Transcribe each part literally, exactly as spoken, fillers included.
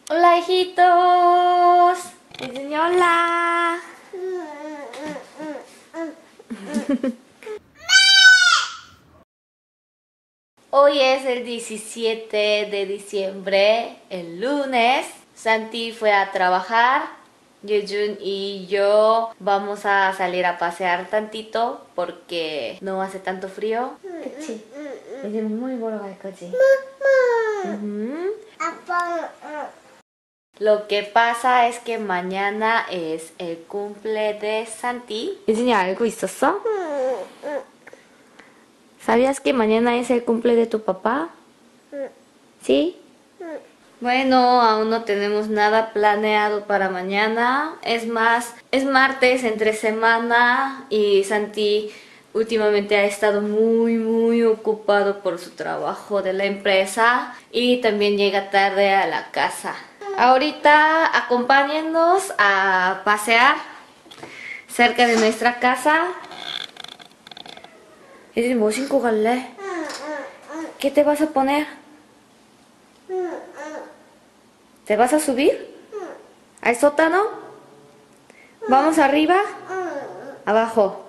Hola, hijitos. Dicen hola. Hoy es el diecisiete de diciembre, el lunes. Santi fue a trabajar. Yejun y yo vamos a salir a pasear tantito porque no hace tanto frío. 그치? 이제 뭐 보러 갈 거지? 아빠. Lo que pasa es que mañana es el cumple de Santi. 예진이 알고 있었어? ¿Sabías que mañana es el cumple de tu papá? ¿Sí? Bueno, aún no tenemos nada planeado para mañana. Es más, es martes entre semana y Santi últimamente ha estado muy muy ocupado por su trabajo de la empresa y también llega tarde a la casa. Ahorita acompáñennos a pasear cerca de nuestra casa. 예진이 뭐 신고 갈래? ¿Qué te vas a poner? ¿Te vas a subir? ¿Al sótano? ¿Vamos arriba? ¿Abajo?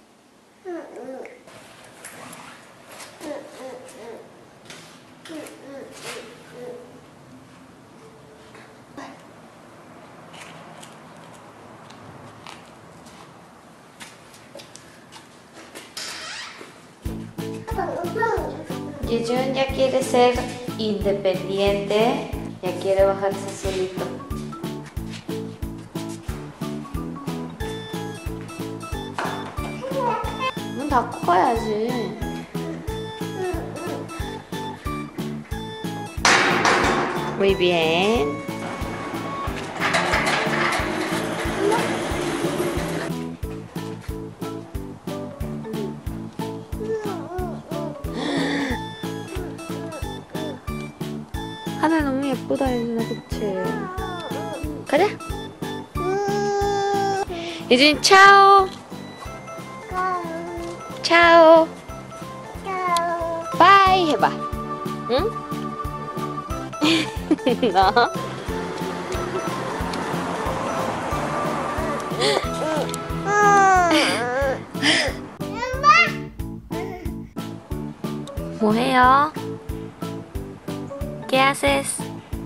Yejun ya quiere ser independiente, ya quiere bajarse solito. 문 닫고 가야지. Muy bien. 하늘 너무 예쁘다, 예준아, 그치? 가자! 예준이 차오! 차오! 바이 해봐. 응? 너? 뭐해요? ¿Qué haces?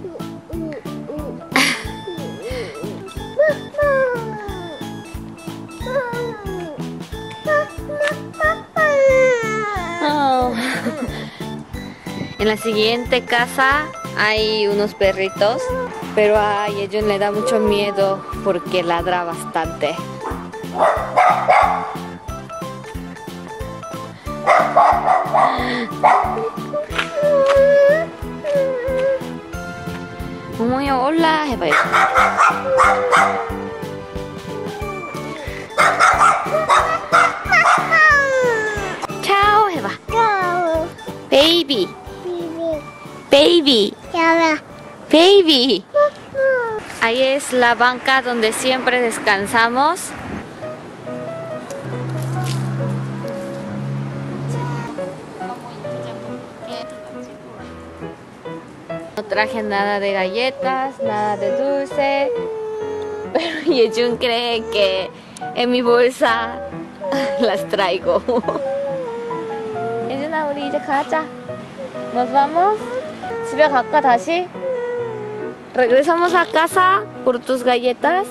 Oh. En la siguiente casa hay unos perritos, pero a Yejun le da mucho miedo porque ladra bastante. 어머야 올라 해봐요. 차오 해봐. 베이비. Baby. Baby. Ahí es la banca donde siempre descansamos. No traje nada de galletas, nada de dulce, pero Yejun cree que en mi bolsa las traigo. 예준아, 우리 이제 가자. ¿Nos vamos? ¿집에 갈까 다시? ¿Regresamos a casa por tus galletas?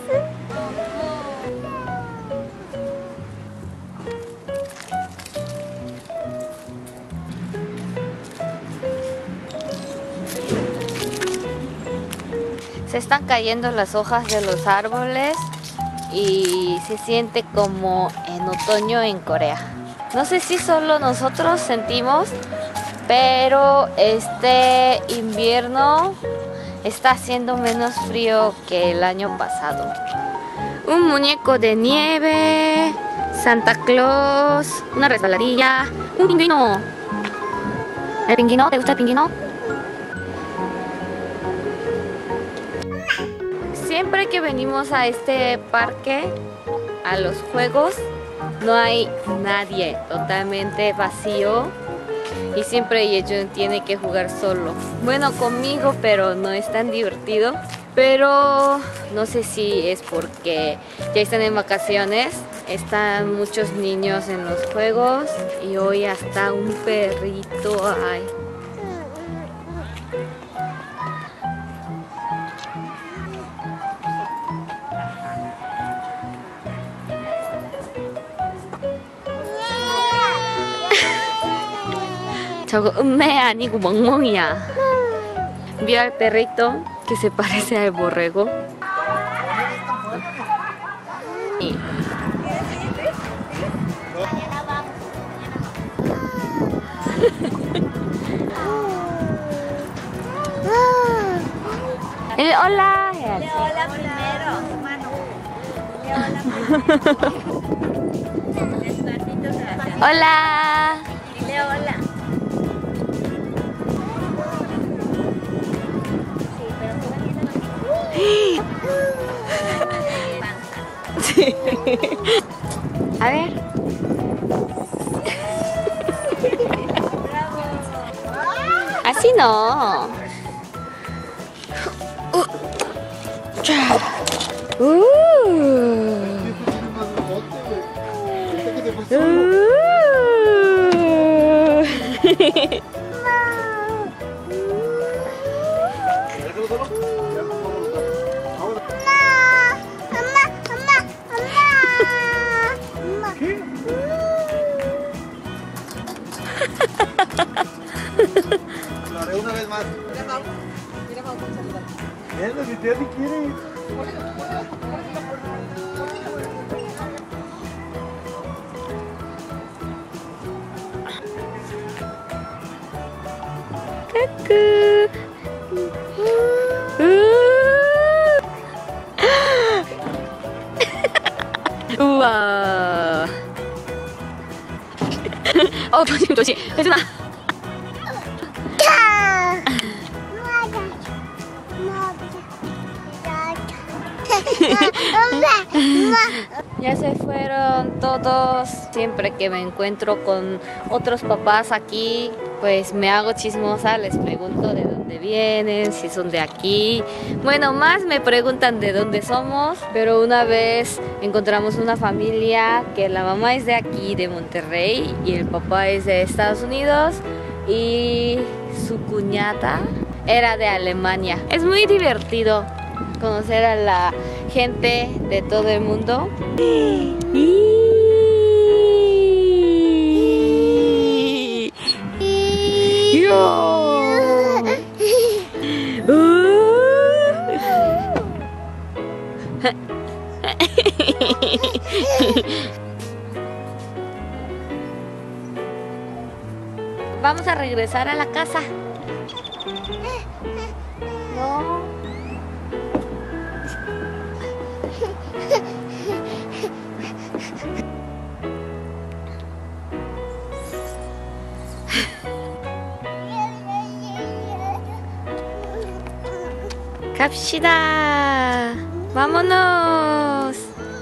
Se están cayendo las hojas de los árboles y se siente como en otoño en Corea. No sé si solo nosotros sentimos, pero este invierno está haciendo menos frío que el año pasado. Un muñeco de nieve, Santa Claus, una resbaladilla, un pingüino. ¿El pingüino? ¿Te gusta el pingüino? Siempre que venimos a este parque, a los juegos, no hay nadie, totalmente vacío. y siempre Yejun tiene que jugar solo. Bueno, conmigo, pero no es tan divertido. Pero no sé si es porque ya están en vacaciones, están muchos niños en los juegos y hoy hasta un perrito hay. 저거 음매 아니고 멍멍이야. ¿Vio al perrito que se parece al borrego? Y... El hola. Dile hola primero, hermano. Dile hola primero. Despacito se hace. Hola. Dile hola. Sí. A ver. Así no. Uh. Uh. Lo haré una vez más. Mira cómo saludar. Es lo que usted quiere. Cucu. 우와. 어, 조심 조심. 혜준아. Ya se fueron todos. Siempre que me encuentro con otros papás aquí, pues me hago chismosa, les pregunto de dónde vienen, si son de aquí. Bueno, más me preguntan de dónde somos, pero una vez encontramos una familia que la mamá es de aquí, de Monterrey, y el papá es de Estados Unidos, y su cuñada era de Alemania. Es muy divertido conocer a la gente de todo el mundo. Vamos a regresar a la casa. No. 갑시다. Vámonos.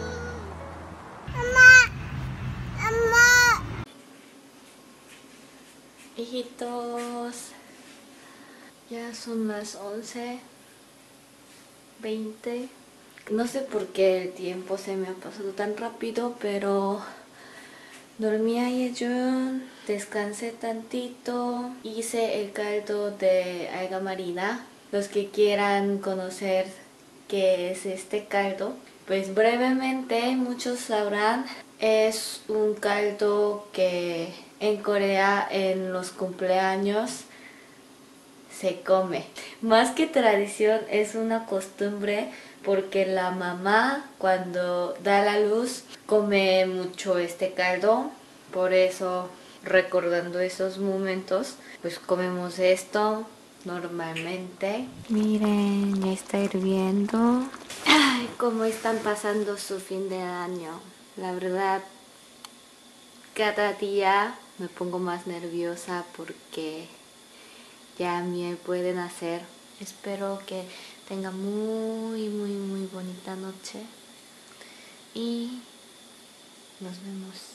Hijitos, ya son las once veinte. No sé por qué el tiempo se me ha pasado tan rápido, pero dormí a Yejun, descansé tantito, hice el caldo de alga marina. Los que quieran conocer qué es este caldo, pues brevemente muchos sabrán, es un caldo que en Corea en los cumpleaños se come. Más que tradición, es una costumbre porque la mamá cuando da la luz come mucho este caldo. Por eso, recordando esos momentos, pues comemos esto normalmente. Miren, ya está hirviendo. Ay, cómo están pasando su fin de año. La verdad, cada día me pongo más nerviosa porque ya me pueden hacer. Espero que tenga muy, muy, muy bonita noche. Y nos vemos.